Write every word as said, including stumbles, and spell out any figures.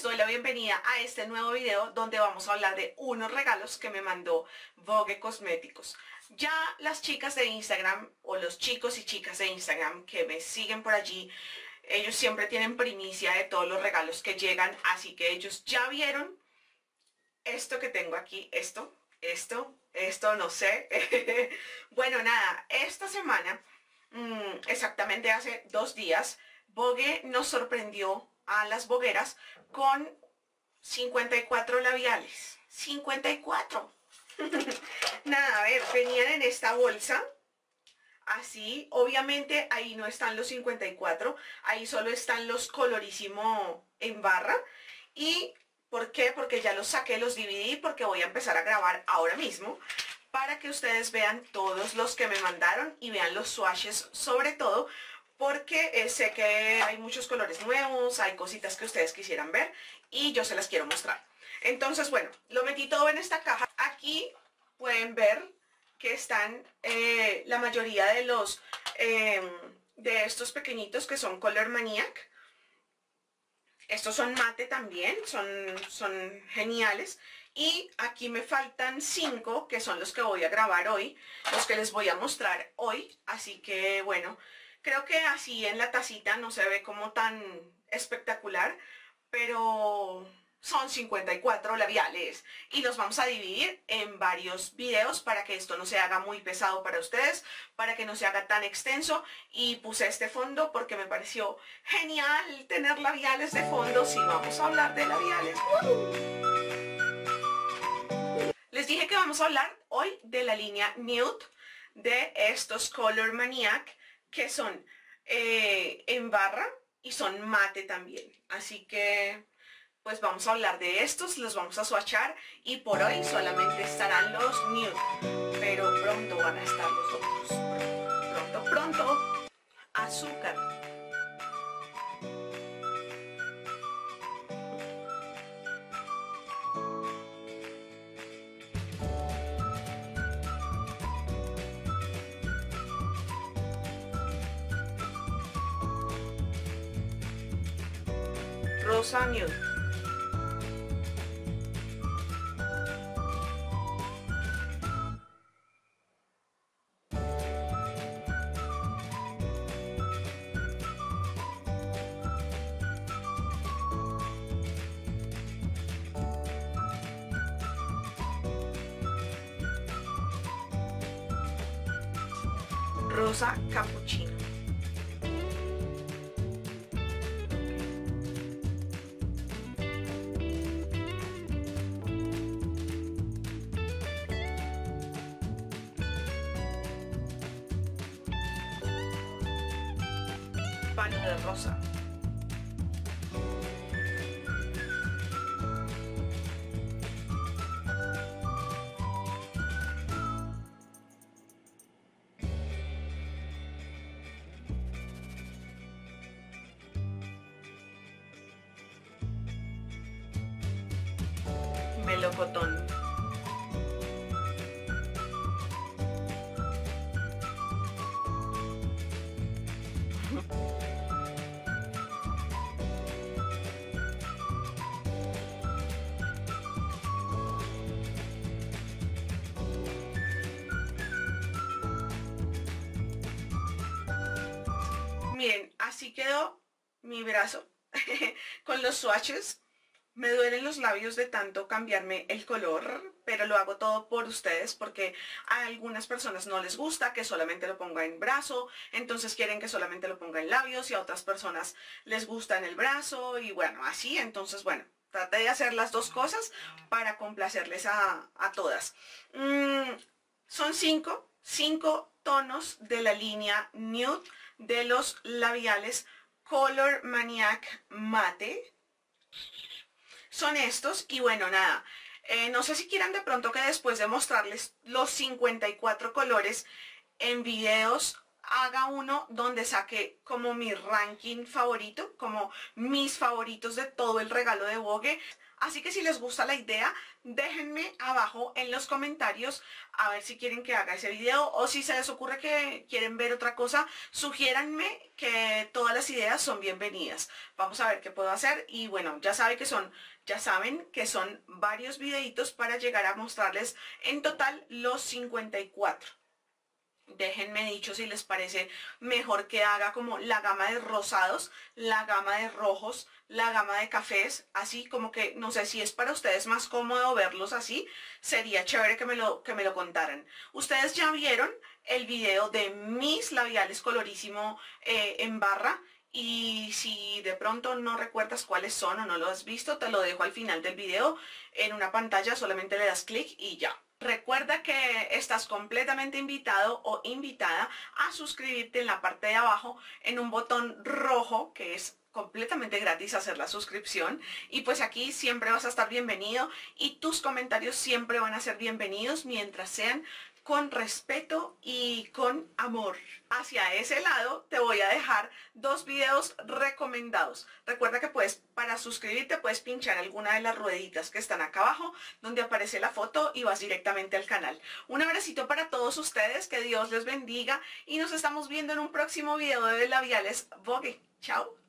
doy la bienvenida a este nuevo video donde vamos a hablar de unos regalos que me mandó Vogue Cosméticos. Ya las chicas de Instagram o los chicos y chicas de Instagram que me siguen por allí, ellos siempre tienen primicia de todos los regalos que llegan, así que ellos ya vieron esto que tengo aquí, esto, esto, esto, no sé. Bueno, nada, esta semana, mmm, exactamente hace dos días, Vogue nos sorprendió a las bogueras con cincuenta y cuatro labiales. cincuenta y cuatro. Nada, a ver, venían en esta bolsa. Así, obviamente ahí no están los cincuenta y cuatro, ahí solo están los colorísimo en barra. ¿Y por qué? Porque ya los saqué, los dividí, porque voy a empezar a grabar ahora mismo para que ustedes vean todos los que me mandaron y vean los swatches sobre todo, porque eh, sé que hay muchos colores nuevos, hay cositas que ustedes quisieran ver y yo se las quiero mostrar. Entonces, bueno, lo metí todo en esta caja. Aquí pueden ver que están eh, la mayoría de los eh, de estos pequeñitos que son Color Maniac. Estos son mate también, son, son geniales. Y aquí me faltan cinco que son los que voy a grabar hoy, los que les voy a mostrar hoy. Así que bueno, creo que así en la tacita no se ve como tan espectacular, pero son cincuenta y cuatro labiales y los vamos a dividir en varios videos para que esto no se haga muy pesado para ustedes, para que no se haga tan extenso. Y puse este fondo porque me pareció genial tener labiales de fondo. Sí, vamos a hablar de labiales. ¡Woo! Les dije que vamos a hablar hoy de la línea Nude de estos Color Maniac, que son eh, en barra y son mate también. Así que pues vamos a hablar de estos, los vamos a swatchar y por hoy solamente estarán los Nude, pero pronto van a estar los otros. Pronto, pronto. Azúcar. Rosa Nude. Rosa Cappuccino. Paño de rosa. Melocotón. Miren, así quedó mi brazo con los swatches. Me duelen los labios de tanto cambiarme el color, pero lo hago todo por ustedes porque a algunas personas no les gusta que solamente lo ponga en brazo, entonces quieren que solamente lo ponga en labios, y a otras personas les gusta en el brazo y bueno, así. Entonces bueno, traté de hacer las dos cosas para complacerles a, a todas. Mm, son cinco, cinco tonos de la línea Nude de los labiales Color Maniac Mate. Son estos y bueno, nada, eh, no sé si quieran de pronto que después de mostrarles los cincuenta y cuatro colores en videos haga uno donde saque como mi ranking favorito, como mis favoritos de todo el regalo de Vogue. Así que si les gusta la idea, déjenme abajo en los comentarios a ver si quieren que haga ese video, o si se les ocurre que quieren ver otra cosa, sugiéranme, que todas las ideas son bienvenidas. Vamos a ver qué puedo hacer. Y bueno, ya saben que son, ya saben que son varios videitos para llegar a mostrarles en total los cincuenta y cuatro. Déjenme dicho si les parece mejor que haga como la gama de rosados, la gama de rojos, la gama de cafés, así como que no sé si es para ustedes más cómodo verlos así. Sería chévere que me lo, que me lo contaran. Ustedes ya vieron el video de mis labiales colorísimo eh, en barra, y si de pronto no recuerdas cuáles son o no lo has visto, te lo dejo al final del video en una pantalla, solamente le das clic y ya. Recuerda que estás completamente invitado o invitada a suscribirte en la parte de abajo en un botón rojo, que es completamente gratis hacer la suscripción, y pues aquí siempre vas a estar bienvenido y tus comentarios siempre van a ser bienvenidos mientras sean con respeto y con amor. Hacia ese lado te voy a dejar dos videos recomendados. Recuerda que puedes, para suscribirte, puedes pinchar alguna de las rueditas que están acá abajo, donde aparece la foto, y vas directamente al canal. Un abracito para todos ustedes, que Dios les bendiga, y nos estamos viendo en un próximo video de labiales Vogue. Chao.